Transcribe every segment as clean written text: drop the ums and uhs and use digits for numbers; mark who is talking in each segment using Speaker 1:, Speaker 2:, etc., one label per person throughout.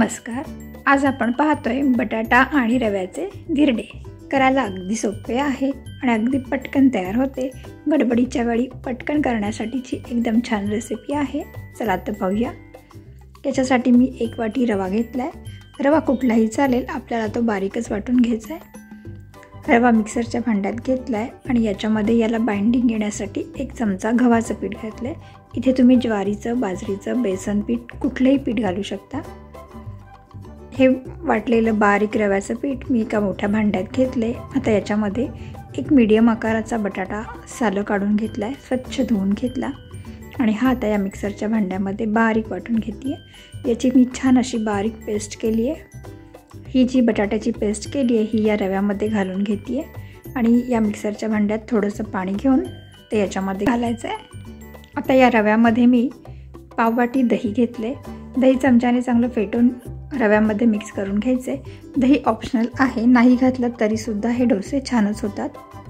Speaker 1: नमस्कार. आज आपण पाहतोय बटाटा आणि रव्याचे धिरडे. करायला अगदी सोपे आहे आणि अगदी पटकन तयार होते. गडबडीच्या वेळी पटकन करण्यासाठीची एकदम छान रेसिपी आहे. चला तर पाहूया. याच्यासाठी मी 1 वाटी रवा घेतलाय. रवा कुठलाही चालेल, आपल्याला तो बारीकच वाटून घ्यायचा आहे. रवा मिक्सरच्या भांड्यात घेतलाय आणि याच्यामध्ये याला बाइंडिंग येण्यासाठी 1 चमचा गव्हाचं पीठ घातलंय. इथे तुम्ही ज्वारीचं, बाजरीचं, बेसन पीठ कुठलंही पीठ घालू शकता. हे वाटलेलं बारीक रव्याचं पीठ मी एका मोठ्या भांड्यात घेतले. आता याच्यामध्ये 1 मीडियम आकाराचा बटाटा सालं काढून घेतला आहे, स्वच्छ धुवून घेतला आणि हा आता या मिक्सरच्या भांड्यामध्ये बारीक वाटून घेते आहे. याची मी छान अशी बारीक पेस्ट केली आहे. ही जी बटाट्याची पेस्ट केली आहे ही या रव्यामध्ये घालून घेते आहे आणि या मिक्सरच्या भांड्यात थोडंसं पाणी घेऊन ते याच्यामध्ये घालायचं आहे. आता या रव्यामध्ये मी पाव वाटी दही घेतले. दही चमच्याने चांगलं फेटून रव्यामध्ये मिक्स करून घ्यायचे. दही ऑप्शनल आहे, नाही घातलं तरीसुद्धा हे डोसे छानच होतात.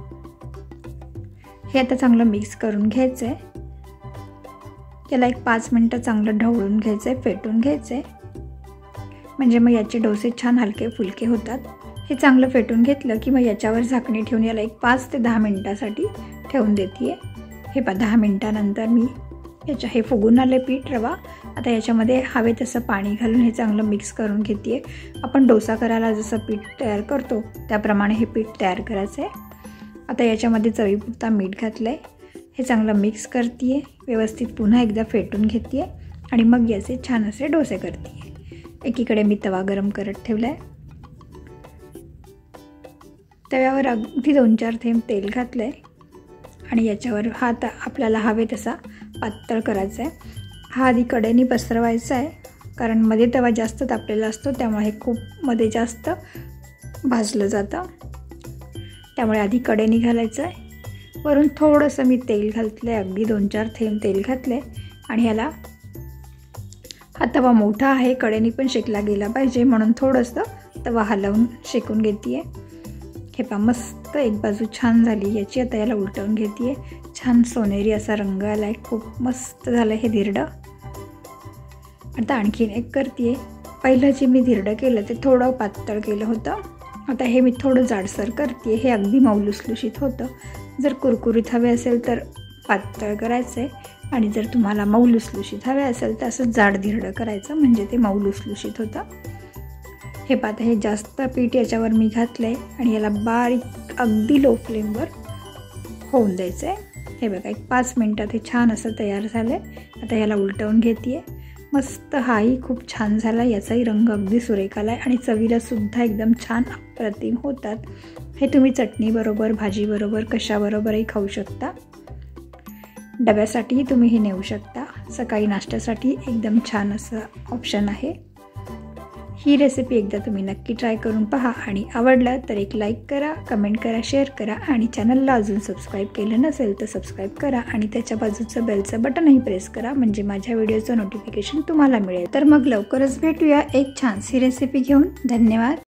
Speaker 1: हे आता चांगलं मिक्स करून घ्यायचं आहे. याला 5 मिनटं चांगलं ढवळून घ्यायचं आहे, फेटून घ्यायचं आहे, म्हणजे मग याचे डोसे छान हलके फुलके होतात. हे चांगलं फेटून घेतलं की मग याच्यावर झाकणी ठेवून याला 5 ते 10 मिनटासाठी ठेवून देते आहे. हे 10 मिनटानंतर मी हे फुगून आले पीठ रवा. आता याच्यामध्ये हवे तसं पाणी घालून हे चांगलं मिक्स करून घेते आहे. आपण डोसा करायला जसं पीठ तयार करतो त्याप्रमाणे हे पीठ तयार करायचं आहे. आता याच्यामध्ये चवीपुरता मीठ घातलं आहे. हे चांगलं मिक्स करते आहे, व्यवस्थित पुन्हा एकदा फेटून घेते आहे आणि मग याचे छान असे डोसे करते आहे. एकीकडे मी तवा गरम करत ठेवला आहे. तव्यावर अगदी 2-4 थेंब तेल घातलं आहे आणि याच्यावर हा आता आपल्याला हवे तसा पातळ करायचा आहे. हा आधी कडेने पसरवायचा आहे, कारण मध्ये तवा जास्त तापलेला असतो त्यामुळे हे खूप मध्ये जास्त भाजलं जातं. त्यामुळे आधी कडेने घालायचं आहे. वरून थोडंसं मी तेल घातलं आहे, अगदी 2-4 थेंब तेल घातलं आहे आणि ह्याला हा तवा मोठा आहे, कडेने पण शेकला गेला पाहिजे म्हणून थोडंसं तवा हलवून शेकून घेते आहे. हे पहा मस्त एक बाजू छान झाली याची. आता याला उलटवून घेते आहे. छान सोनेरी असा रंग आला आहे, खूप मस्त झालं हे धिरडं. आता आणखीन एक करते आहे. पहिलं जे मी धिरडं केलं ते थोडं पातळ केलं होतं. आता हे मी थोडं जाडसर करते आहे. हे अगदी मऊ लुसलुशीत होतं. जर कुरकुरीत हवे असेल तर पातळ करायचं आहे आणि जर तुम्हाला मऊ लुसलुशीत हवे असेल तर असं जाड धिरडं करायचं, म्हणजे ते मऊ लुसलुशीत होतं. हे पाहता हे जास्त पीठ याच्यावर मी घातलं आहे आणि याला बारीक अगदी लो फ्लेमवर होऊन द्यायचं आहे. हे बघा 5 मिनटात हे छान असं तयार झालं आहे. आता याला उलटवून घेते आहे. मस्त हाही खूप छान झाला, याचाही रंग अगदी सुरेख आला आहे आणि चवीलासुद्धा एकदम छान अप्रतिम होतात. हे तुम्ही चटणीबरोबर, भाजीबरोबर, कशाबरोबरही खाऊ शकता. डब्यासाठीही तुम्ही हे नेऊ शकता. सकाळी नाश्त्यासाठी एकदम छान असं ऑप्शन आहे. ही रेसिपी एकदा तुम्ही नक्की ट्राय करून पहा आणि आवडलं तर एक लाईक करा, कमेंट करा, शेअर करा आणि चॅनलला अजून सबस्क्राईब केलं नसेल तर सबस्क्राईब करा आणि त्याच्या बाजूचं बेलचं बटनही प्रेस करा, म्हणजे माझ्या व्हिडिओचं नोटिफिकेशन तुम्हाला मिळेल. तर मग लवकरच भेटूया एक छानशी रेसिपी घेऊन. धन्यवाद.